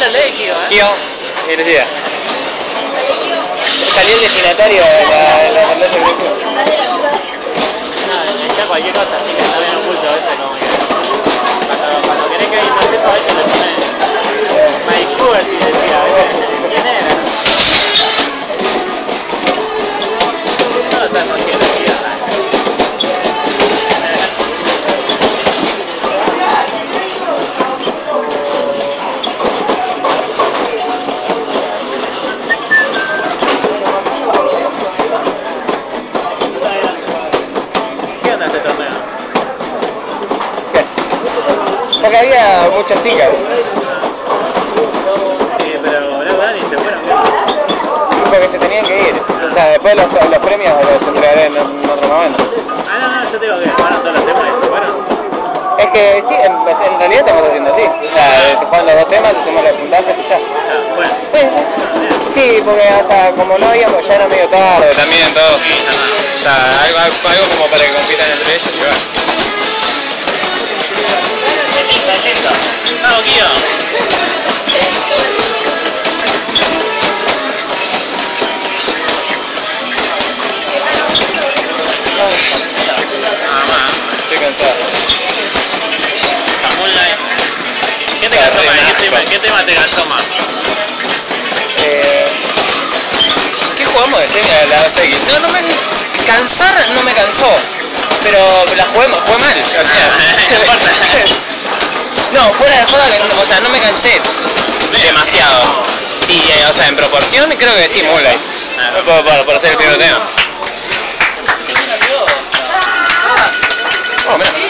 lo leí, Kio, Kio, Lucía. Salió el destinatario de la pantalla de grupo. No, está cualquier cosa, así que está bien oculto, ¿viste? Como que cuando querés que hay un proceso, a veces le pones Mike Cooper y decía, ¿viste? ¿Quién era? No sabemos quién decía. Porque había muchas chicas. Sí, pero no, Dani, se fueron. Porque se tenían que ir. O sea, después los premios los entregaré en otro momento. No, yo te digo que jugaron todos los temas y se fueron. Es que sí, en realidad estamos haciendo así. O sea, se juegan los dos temas, hacemos los puntajes y ya. Bueno. Sí, porque hasta como no habíamos, ya era medio tarde también todo. O sea, algo como para que compitan entre ellos y bueno. Vamos, Kio. Estoy cansado. Moonlight. ¿Qué te cansó más? ¿Qué tema te cansó más? ¿Qué jugamos de serie de la 2X? No me... Cansar no me cansó, pero la jugué mal, o sea... No, fuera de joda, o sea, no me cansé demasiado. Sí, o sea, en proporción creo que sí, Moonlight. Por hacer el primer tema. Oh, mira.